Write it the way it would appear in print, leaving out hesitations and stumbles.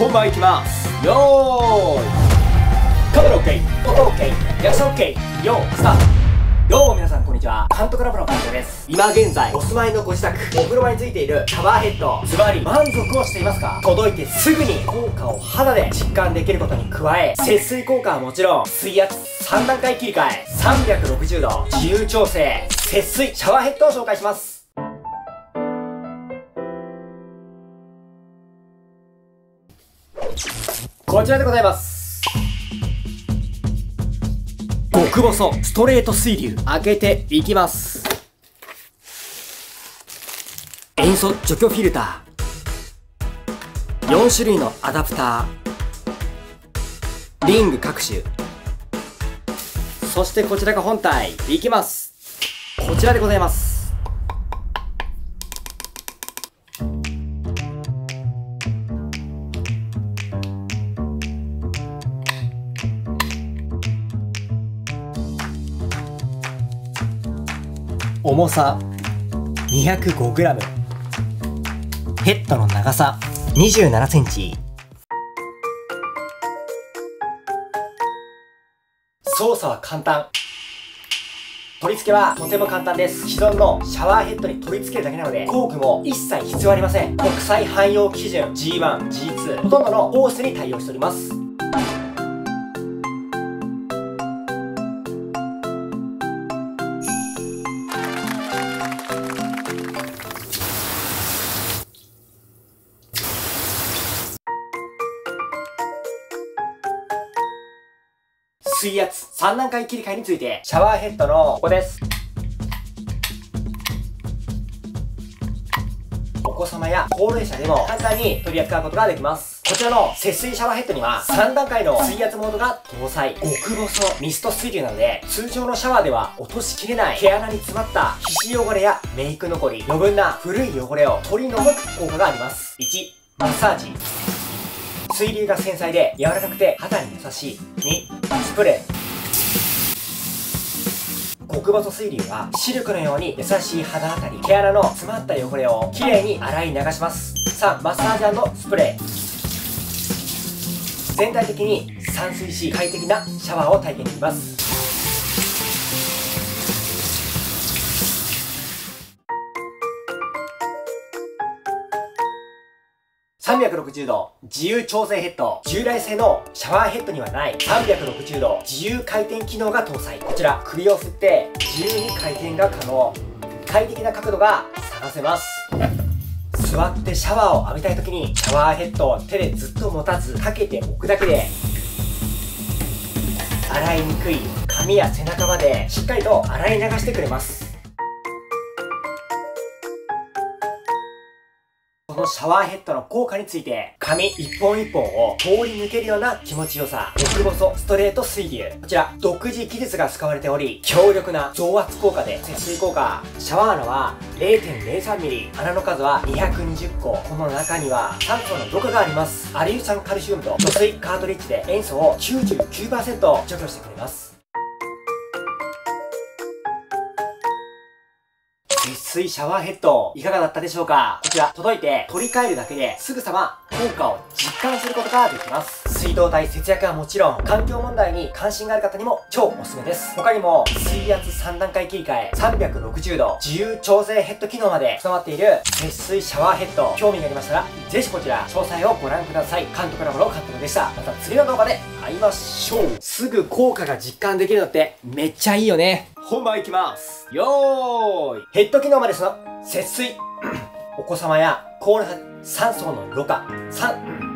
本番いきます。よーい、カメラ OK、 音 OK、 役者 OK、 よースタート。どうも皆さんこんにちは、監督ラボの監督です。今現在お住まいのご自宅、お風呂場についているシャワーヘッド、ズバリ満足をしていますか？届いてすぐに効果を肌で実感できることに加え、節水効果はもちろん水圧3段階切り替え、360度自由調整節水シャワーヘッドを紹介します。こちらでございます。極細ストレート水流、開けていきます。塩素除去フィルター、4種類のアダプター、リング各種、そしてこちらが本体。いきます。こちらでございます。重さ 205g、 ヘッドの長さ 27cm。 操作は簡単、取り付けはとても簡単です。既存のシャワーヘッドに取り付けるだけなので工具も一切必要ありません。国際汎用基準 G1、G2 ほとんどのホースに対応しております。水圧3段階切り替えについて、シャワーヘッドのここです。お子様や高齢者でも簡単に取り扱うことができます。こちらの節水シャワーヘッドには3段階の水圧モードが搭載。極細ミスト水流なので通常のシャワーでは落としきれない毛穴に詰まった皮脂汚れやメイク残り、余分な古い汚れを取り除く効果があります。1、マッサージ、水流が繊細で柔らかくて肌に優しい。2、スプレー。極細水流はシルクのように優しい肌当たり、毛穴の詰まった汚れをきれいに洗い流します。3、マッサージ&スプレー。全体的に散水し快適なシャワーを体験できます。360度自由調整ヘッド、従来製のシャワーヘッドにはない360度自由回転機能が搭載。こちら首を振って自由に回転が可能。快適な角度が探せます。座ってシャワーを浴びたい時にシャワーヘッドを手でずっと持たずかけておくだけで、洗いにくい髪や背中までしっかりと洗い流してくれます。このシャワーヘッドの効果について、髪一本一本を通り抜けるような気持ちよさ、極細ストレート水流、こちら独自技術が使われており、強力な増圧効果で節水効果。シャワー穴は 0.03mm、 穴の数は220個。この中には酸素のろ過があります。アリル酸カルシウムと除水カートリッジで塩素を 99% 除去してくれます。節水シャワーヘッドいかがだったでしょうか？こちら届いて取り替えるだけですぐさま効果を実感することができます。水道代節約はもちろん環境問題に関心がある方にも超おすすめです。他にも水圧3段階切り替え、360度自由調整ヘッド機能まで備わっている節水シャワーヘッド、興味がありましたらぜひこちら詳細をご覧ください。監督ラボの監督でした。また次の動画で会いましょう。すぐ効果が実感できるのってめっちゃいいよね。本番いきます。よーい、ヘッド機能まで節水お子様や高齢者、酸素のろ過、